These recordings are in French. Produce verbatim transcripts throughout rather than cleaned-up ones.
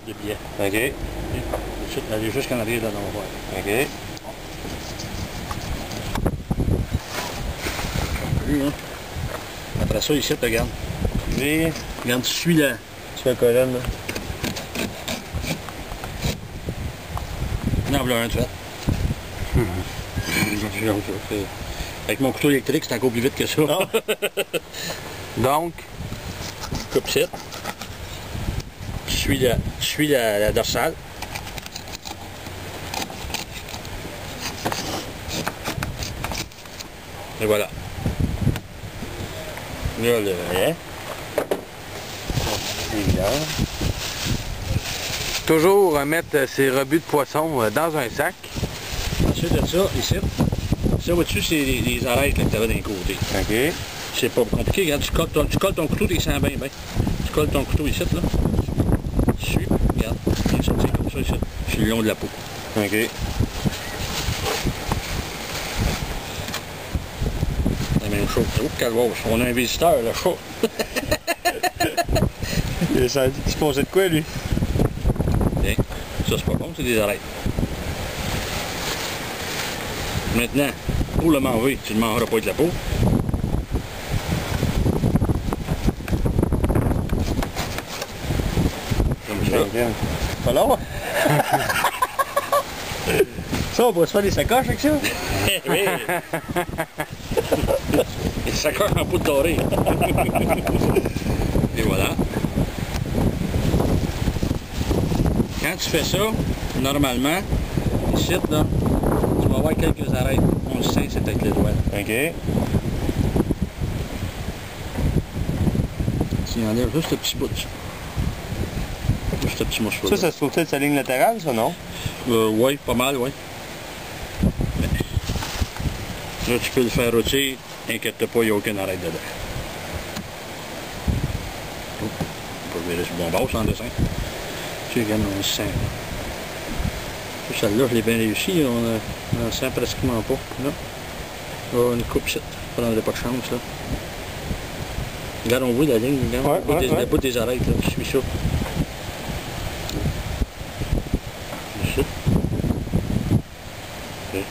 de billets. OK. Aller jusqu'en arrière de l'envoi. OK. Lui, hein. Après ça, ici, tu regardes. Lui, Regarde, tu suis la... tu fais la colonne, là. Non, voilà un, tu fais. Avec mon couteau électrique, c'est encore plus vite que ça. Ah. Donc, coupe ça. Je suis la, je suis la, la dorsale. Et voilà. Là, le vrai. Toujours euh, mettre ses rebuts de poisson euh, dans un sac. Ensuite de ça, ici. Ça, au-dessus, c'est les, les arêtes là, que tu avais d'un côté. OK. C'est pas compliqué, regarde, tu colles ton, tu colles ton couteau, tu sens bien, bien. Tu colles ton couteau ici, là. Tu suis, regarde, il est sorti comme ça ici. C'est le long de la peau. OK. La même chose. Oh, calvaire, on a un visiteur, le chat. Il a tu pensais de quoi, lui? Bien. Ça, c'est pas bon, c'est des arêtes. Maintenant, pour le manger, tu ne mangeras pas de la peau. Comme ça. Pas long? Ça, on pourrait se faire des sacoches avec ça? Oui. Et ça coche en poudre dorée. Et voilà. Quand tu fais ça, normalement, ici, là, tu vas avoir quelques arêtes. On le sent, c'est avec les doigts. OK. Tu enlèves juste le petit bout. Juste le petit morceau. Ça, ça se trouve peut-être sa ligne latérale, ça, non? Euh, oui, pas mal, oui. Là, tu peux le faire rôtir. Inquiète pas, il n'y a aucune arête dedans. Oh, on peut virer sur le bon bord sans dessin. Tu regardes, on le sent. Celle-là, je l'ai bien réussi. On ne sent pratiquement pas. Là, là une coupe, ça. Je ne prendrai pas de chance, là. Regarde, on voit la ligne. Regarde, ouais, le, bout ouais, des, ouais. le bout des arêtes, là. Je suis ça. Ici. Okay.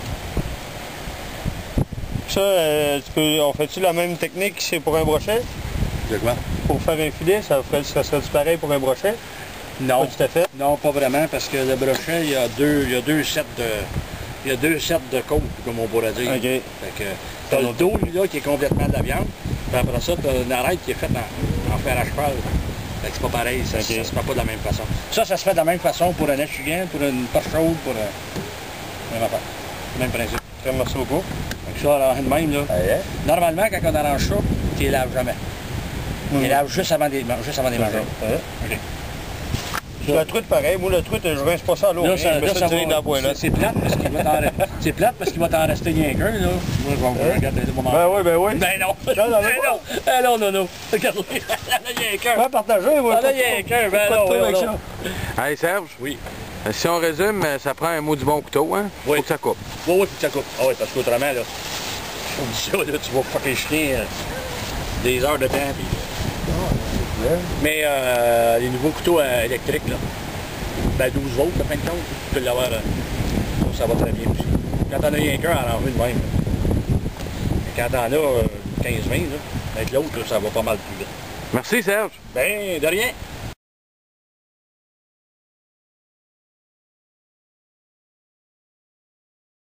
Ça, euh, tu peux, on fait-tu la même technique que c'est pour un brochet? De quoi? Pour faire un filet, ça, ferait, ça serait-tu pareil pour un brochet? Non. Pas tout à fait? Non, pas vraiment, parce que le brochet, il y a deux, il y a deux sets de... Il y a deux sets de côtes, comme on pourrait dire. OK. Fait que t'as le dos, lui, là, qui est complètement de la viande. Puis après ça, t'as une arête qui est faite en, en fer à cheval. Fait que c'est pas pareil, ça, OK. ça se fait pas de la même façon. Ça, ça se fait de la même façon pour un essuie-gant, pour une poche chaude, pour... Euh, même affaire. Même principe. Très merci beaucoup. Fait que ça, alors, de même, là. Allez. Normalement, quand on arrange ça, tu les laves jamais. Tu les laves juste avant des, juste avant des manger. Ouais. OK. La truite, pareil. Moi, la truite, je rince pas ça à l'eau. Là, ça, je mets là, ça ça direct va, dans la boîte. c'est plate parce qu'il va t'en re- c'est plate parce qu'il va t'en rester rien qu'un, là. Moi, je vais regarder le moment. Ben oui, ben oui. Ben non! Non, non, ben non! Ben non, non, non! Regarde, il en a rien qu'un! On va partager, moi. Il en a rien qu'un, ben Pas de non, trouble ben avec non. ça. Hey Serge, Oui. euh, si on résume, euh, ça prend un mot du bon couteau, hein? Oui. Faut que ça coupe. Oui, oui, faut que ça coupe. Ah oui, parce qu'autrement, là, on dit ça, là, tu vas fucker chier euh, des heures de temps, puis... Mais euh, les nouveaux couteaux euh, électriques, là, ben douze volts, à fin de compte, tu peux l'avoir, euh, ça va très bien aussi. Quand t'en as rien qu'un, en enlever de même. Mais quand t'en as euh, quinze vingt, là, avec l'autre, là, ça va pas mal plus vite. Merci Serge. Ben, de rien!